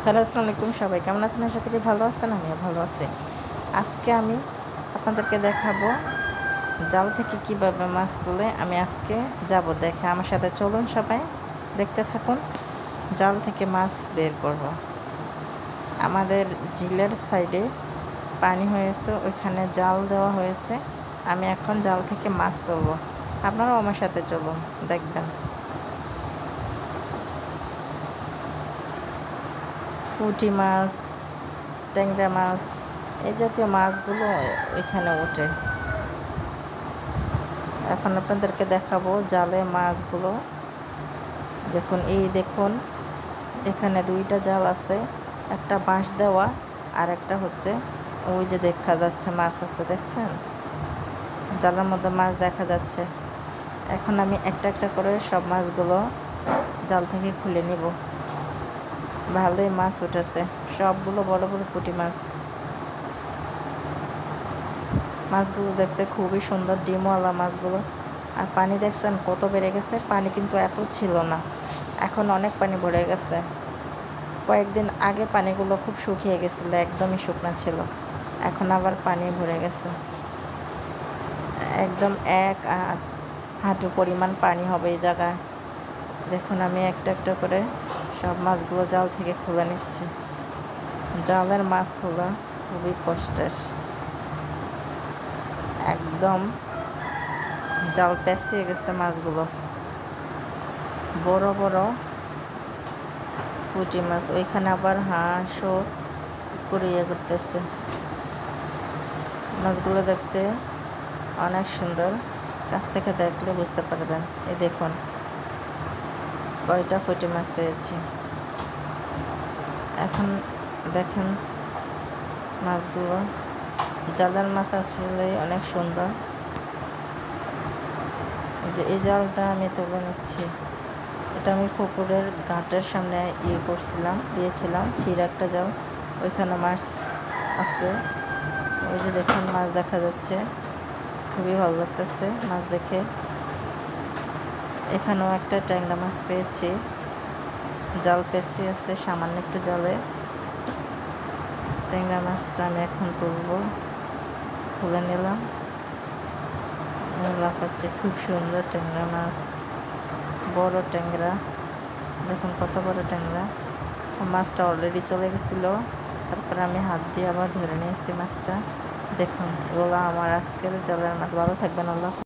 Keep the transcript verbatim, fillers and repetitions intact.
Hello, আসসালামু আলাইকুম। সবাই কেমন আছেন? আশা করি ভালো আছেন। আমিও ভালো আছি। আজকে আমি আপনাদেরকে দেখাবো জাল থেকে কিভাবে মাছ তুলে আমি আজকে যাব দেখে। আমার সাথে চলুন, সবাই দেখতে থাকুন। জাল থেকে মাছ বের করব। আমাদের ঝিলের সাইডে পানি হয়েছে, ওইখানে জাল দেওয়া হয়েছে। আমি এখন জাল থেকে মাছ তুলব। আপনারাও আমার সাথে চলুন, দেখবেন। পুঁটি মাছ, ট্যাংরা মাছ, এই জাতীয় মাছগুলো এখানে ওঠে। এখন আপনাদেরকে দেখাবো জালে মাছগুলো। দেখুন, এই দেখুন, এখানে দুইটা জাল আছে, একটা বাঁশ দেওয়া আর একটা হচ্ছে ওই যে দেখা যাচ্ছে মাছ আছে, দেখছেন? জালের মধ্যে মাছ দেখা যাচ্ছে। এখন আমি একটা একটা করে সব মাছগুলো জাল থেকে খুলে নিব। ভালোই মাছ উঠেছে, সবগুলো বড় বড় পুঁটি মাছ। মাছগুলো দেখতে খুবই সুন্দর, ডিমওয়ালা মাছগুলো। আর পানি দেখছেন কত বেড়ে গেছে? পানি কিন্তু এত ছিল না, এখন অনেক পানি ভরে গেছে। কয়েকদিন আগে পানিগুলো খুব শুকিয়ে গেছিলো, একদমই শুকনো ছিল। এখন আবার পানি ভরে গেছে, একদম এক হাঁটু পরিমাণ পানি হবে এই জায়গায়। দেখুন, আমি একটা একটা করে সব মাছগুলো জাল থেকে খুলে নিচ্ছি। জালের মাছ খোলা খুবই কষ্টের, একদম জাল পেঁচিয়ে গেছে মাছগুলো। বড় বড় পুঁটি মাছ, ওইখানে আবার হাঁসও পুড়িয়ে করতেছে। মাছগুলো দেখতে অনেক সুন্দর, কাছ থেকে দেখলে বুঝতে পারবেন। এই দেখুন কয়টা পুঁটি মাছ পেয়েছি। এখন দেখেন মাছগুলো, জালের মাছ আসলে অনেক সুন্দর। যে এই জালটা আমি তুলে নিচ্ছি, এটা আমি পুকুরের ঘাটের সামনে ইয়ে করছিলাম, দিয়েছিলাম ছিঁড়া একটা জাল, ওইখানে মাছ আছে। ওই যে দেখুন মাছ দেখা যাচ্ছে, খুবই ভালো লাগতেছে মাছ দেখে। এখানেও একটা ট্যাংরা মাছ পেয়েছি, জাল পেঁচে আছে সামান্য একটু জালে। ট্যাংরা মাছটা আমি এখন তুলব, খুলে নিলাম। লাফাচ্ছে, খুব সুন্দর ট্যাংরা মাছ, বড় ট্যাংরা। দেখুন কত বড় ট্যাংরা। মাছটা অলরেডি চলে গেছিলো, তারপরে আমি হাত দিয়ে আবার ধরে নিয়েছি মাছটা। দেখুন, এগুলো আমার আজকের জালের মাছ। ভালো থাকবেন, আল্লাহ।